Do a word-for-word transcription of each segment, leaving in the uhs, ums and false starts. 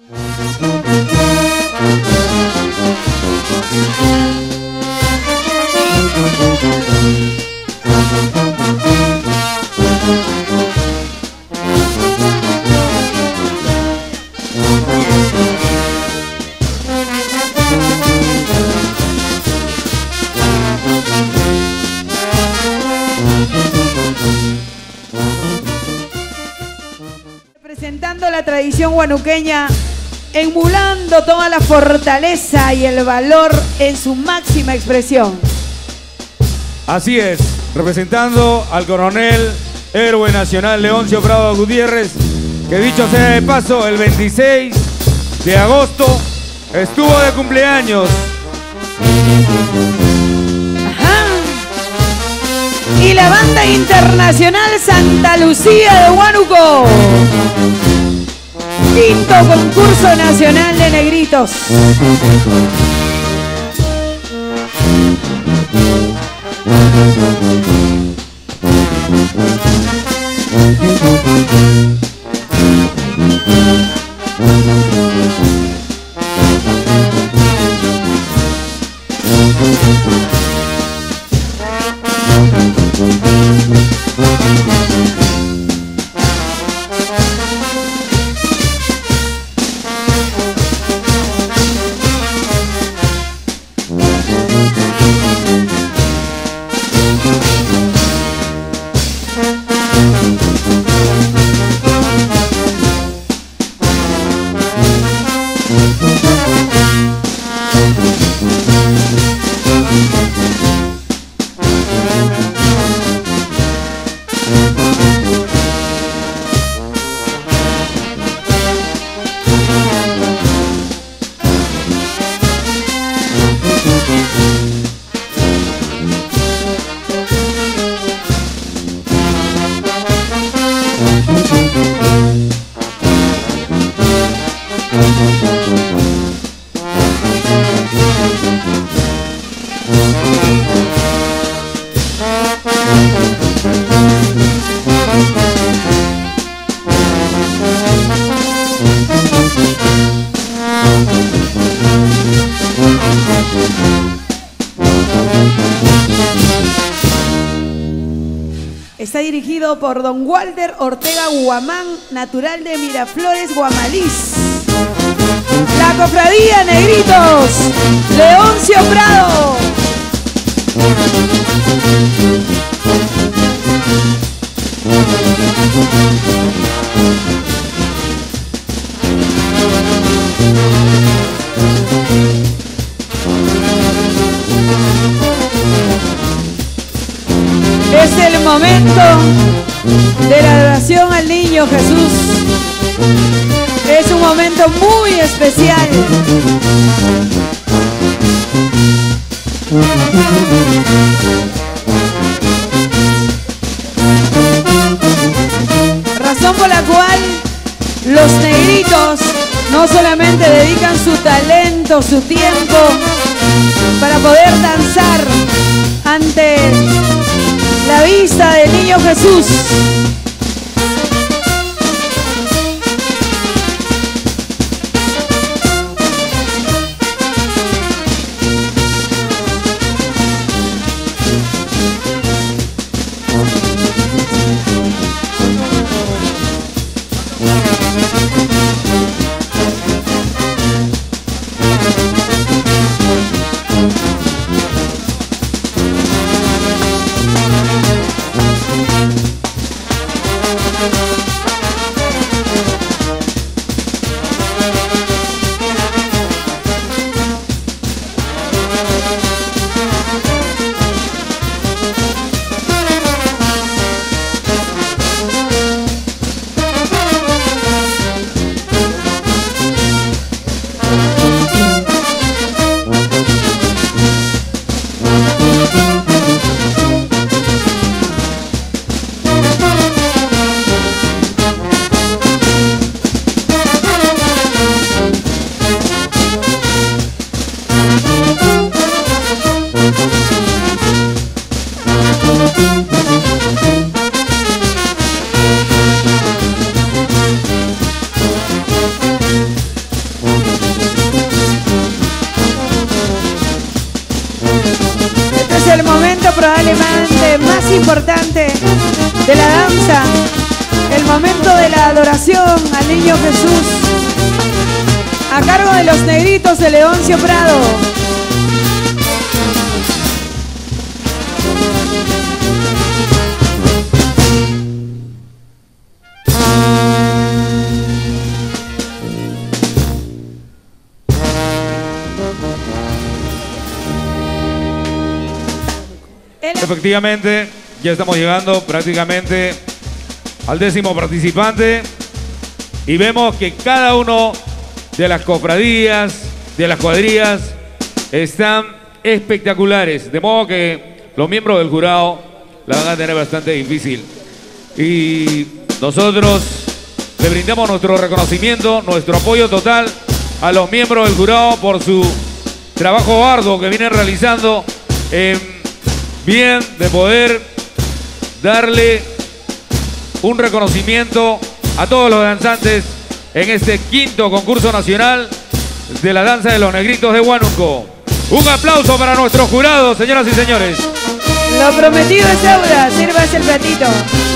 Representando la tradición huanuqueña, emulando toda la fortaleza y el valor en su máxima expresión. Así es, representando al coronel héroe nacional Leoncio Prado Gutiérrez, que dicho sea de paso, el veintiséis de agosto estuvo de cumpleaños. Ajá. Y la banda internacional Santa Lucía de Huánuco. Quinto concurso nacional de negritos. Está dirigido por don Walter Ortega Guamán, natural de Miraflores, Guamalís. La cofradía Negritos, Leoncio Prado. Es el momento de la adoración al niño Jesús. Es un momento muy especial. Razón por la cual los negritos no solamente dedican su talento, su tiempo para poder danzar ante la vista del niño Jesús. importante de la danza, el momento de la adoración al Niño Jesús, a cargo de los Negritos de Leoncio Prado. Efectivamente, ya estamos llegando prácticamente al décimo participante y vemos que cada uno de las cofradías, de las cuadrillas, están espectaculares, de modo que los miembros del jurado la van a tener bastante difícil. Y nosotros le brindamos nuestro reconocimiento, nuestro apoyo total a los miembros del jurado por su trabajo arduo que vienen realizando en bien de poder darle un reconocimiento a todos los danzantes en este quinto concurso nacional de la danza de los Negritos de Huánuco. Un aplauso para nuestros jurados, señoras y señores. Lo prometido es deuda, sírvase el platito.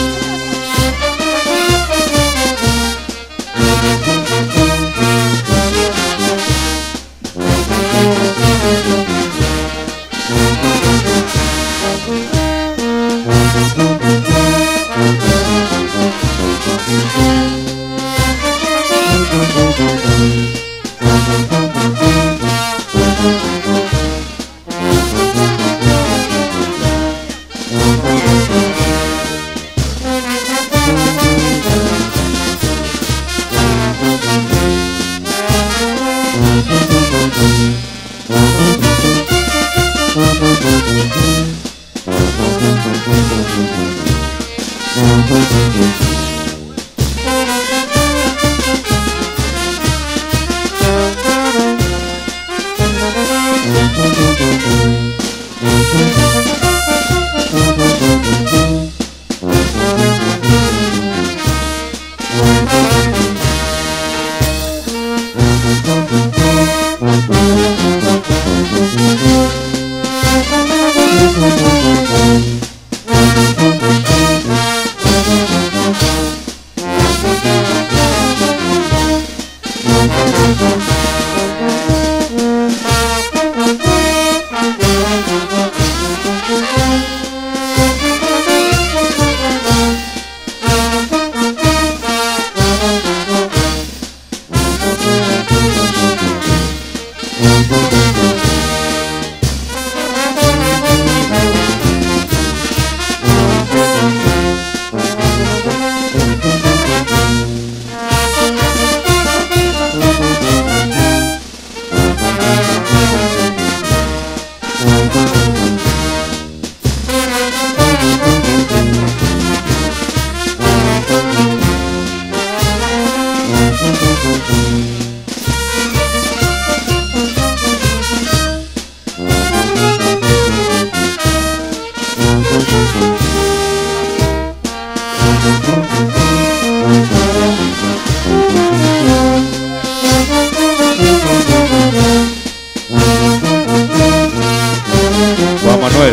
Juan Manuel.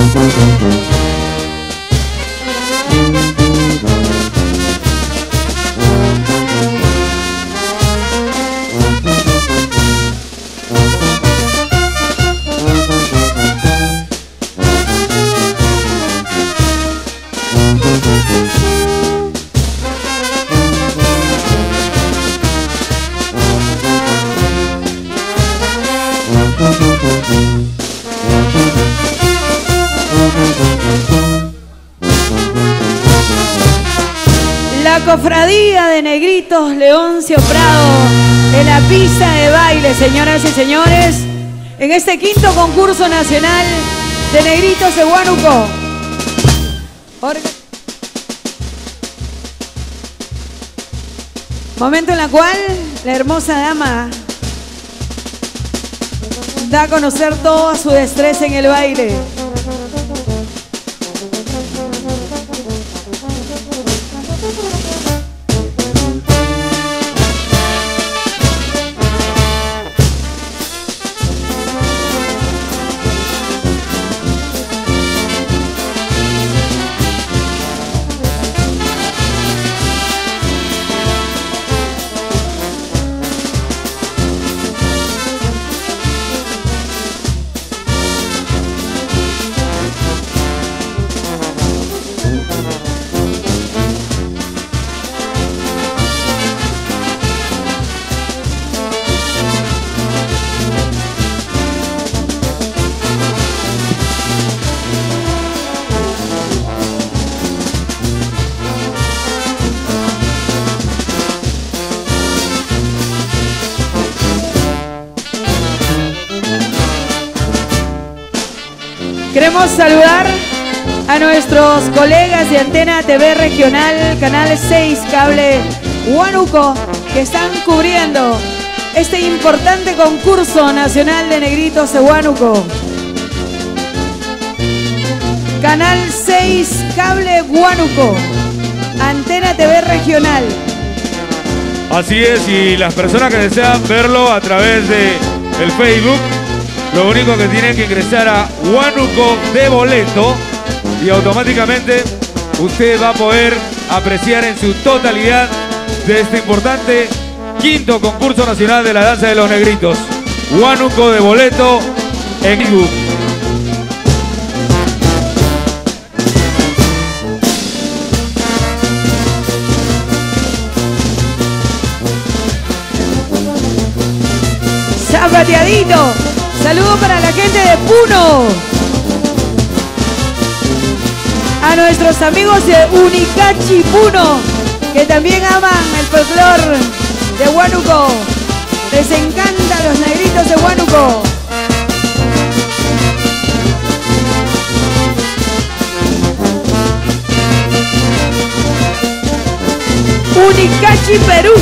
La cofradía de Negritos Leoncio Prado en la pista de baile, señoras y señores, en este quinto concurso nacional de Negritos de Huánuco. Momento en el cual la hermosa dama da a conocer toda su destreza en el baile. Queremos saludar a nuestros colegas de Antena T V Regional, Canal seis, Cable Huánuco, que están cubriendo este importante concurso nacional de Negritos de Huánuco. Canal seis, Cable Huánuco, Antena T V Regional. Así es, y las personas que desean verlo a través de el Facebook, lo único que tienen que ingresar a Huánuco de Boleto y automáticamente usted va a poder apreciar en su totalidad de este importante quinto concurso nacional de la danza de los negritos. Huánuco de Boleto en Facebook. Zapateadito. Saludos para la gente de Puno. A nuestros amigos de Unicachi Puno, que también aman el folclor de Huánuco. Les encantan los negritos de Huánuco. Unicachi, Perú.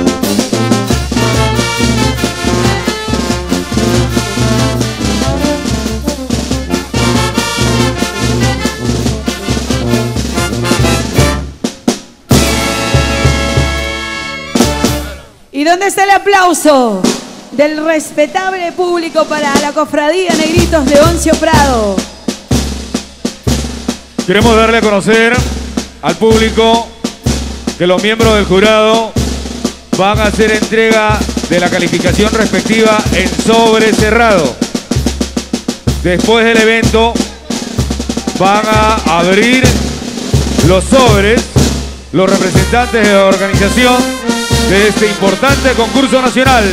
¿Y dónde está el aplauso del respetable público para la cofradía Negritos Leoncio Prado? Queremos darle a conocer al público que los miembros del jurado van a hacer entrega de la calificación respectiva en sobre cerrado. Después del evento van a abrir los sobres los representantes de la organización de este importante concurso nacional.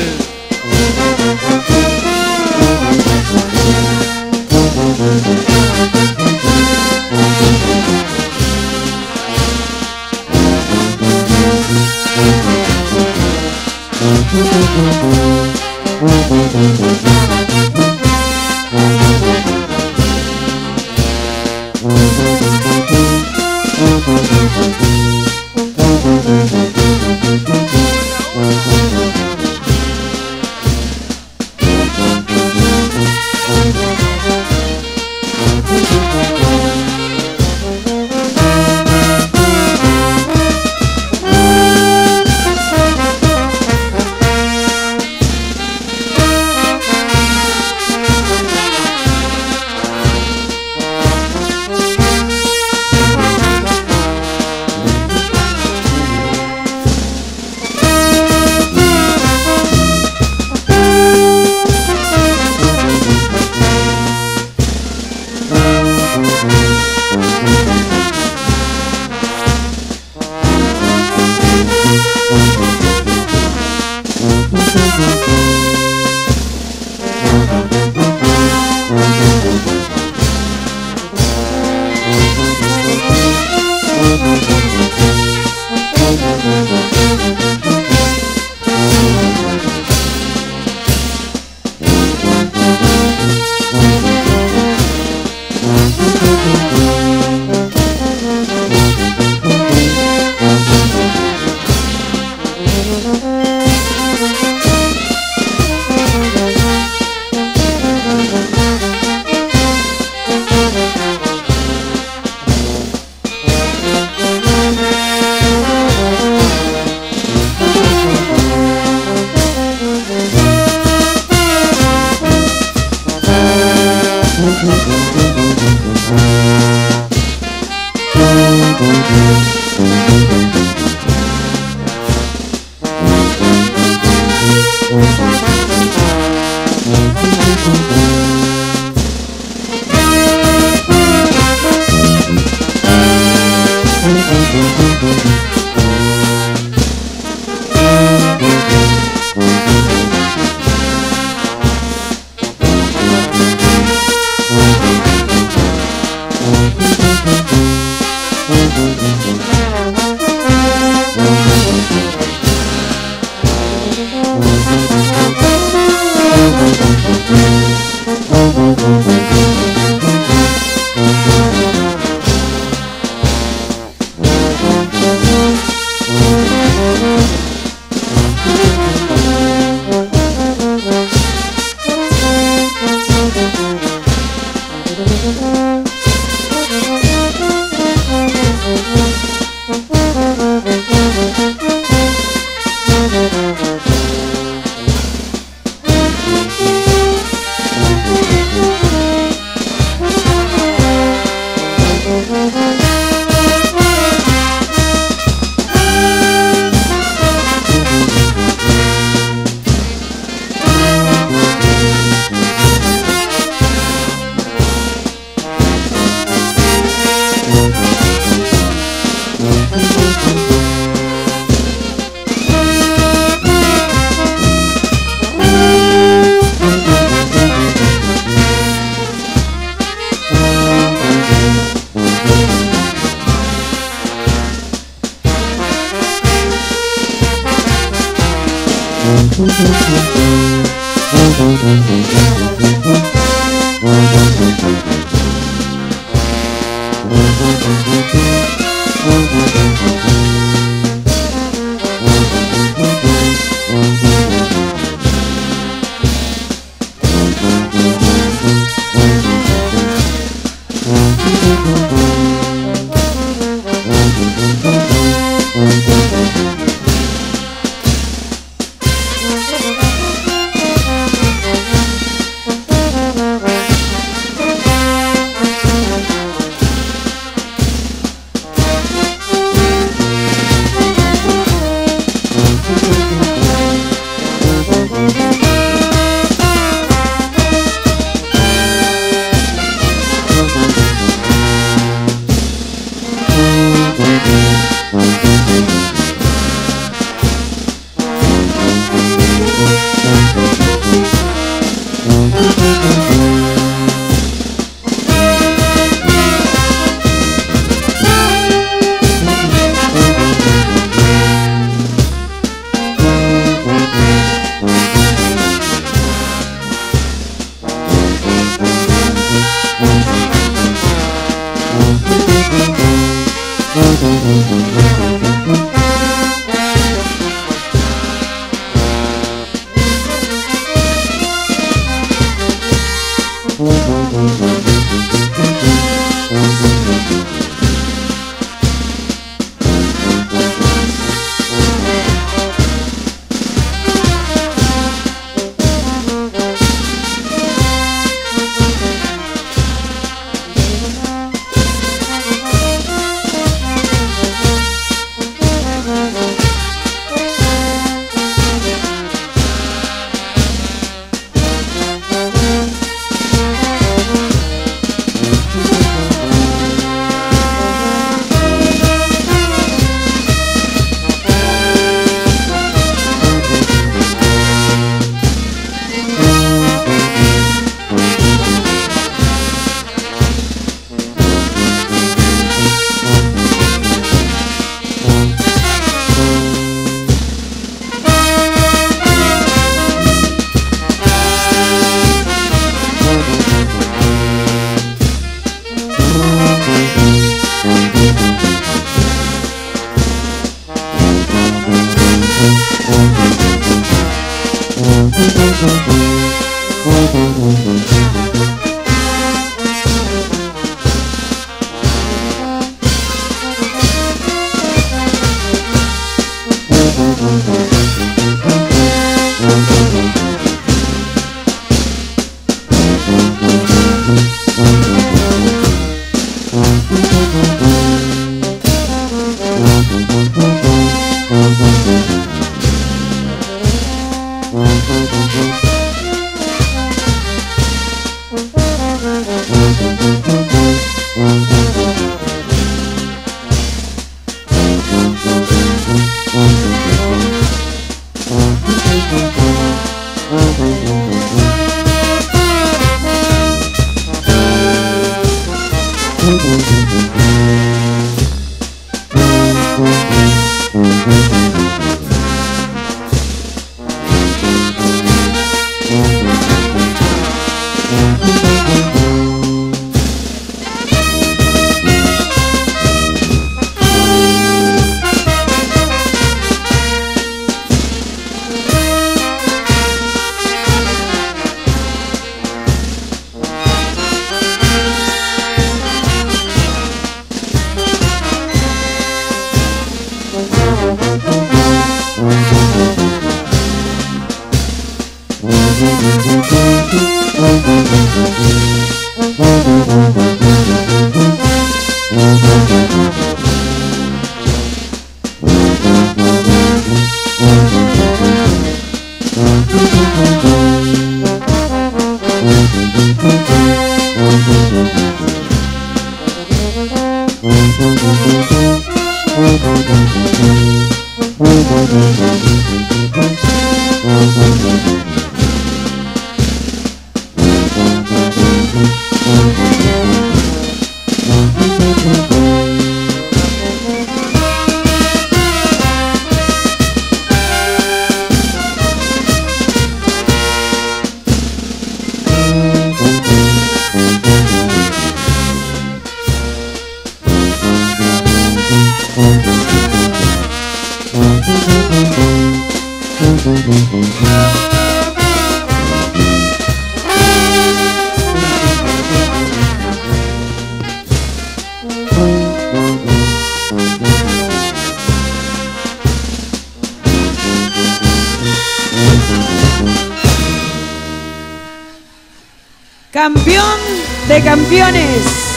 Campeón de campeones,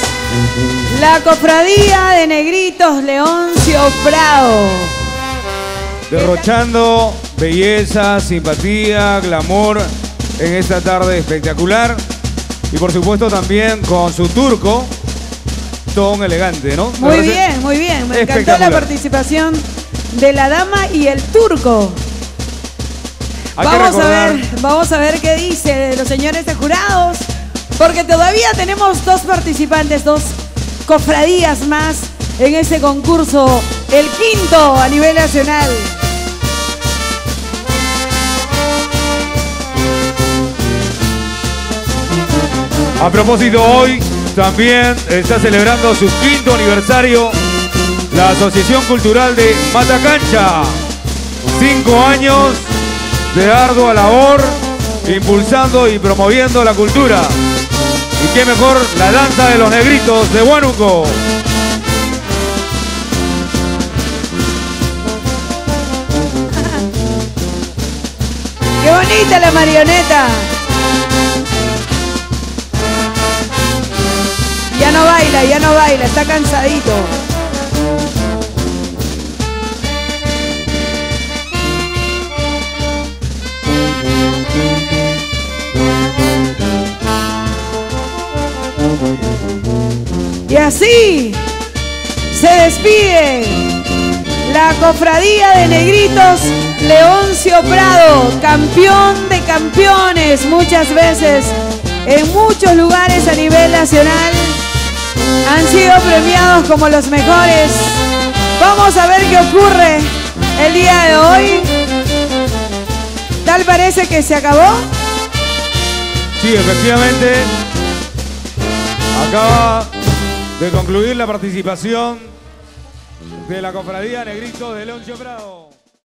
la cofradía de Negritos Leoncio Prado. Derrochando belleza, simpatía, glamour en esta tarde espectacular. Y por supuesto también con su turco, ton elegante, ¿no? Muy bien, muy bien. Me encantó la participación de la dama y el turco. Vamos a ver, vamos a ver qué dice los señores de jurados. Porque todavía tenemos dos participantes, dos cofradías más en ese concurso, el quinto a nivel nacional. A propósito, hoy también está celebrando su quinto aniversario la Asociación Cultural de Matacancha. Cinco años de ardua labor, impulsando y promoviendo la cultura. Y qué mejor, la danza de los negritos de Huánuco. ¡Qué bonita la marioneta! Ya no baila, ya no baila, está cansadito. Y así se despide la cofradía de Negritos Leoncio Prado, campeón de campeones muchas veces, en muchos lugares a nivel nacional. Han sido premiados como los mejores. Vamos a ver qué ocurre el día de hoy. ¿Tal parece que se acabó? Sí, efectivamente. Acaba de concluir la participación de la cofradía Negritos de Leoncio Prado.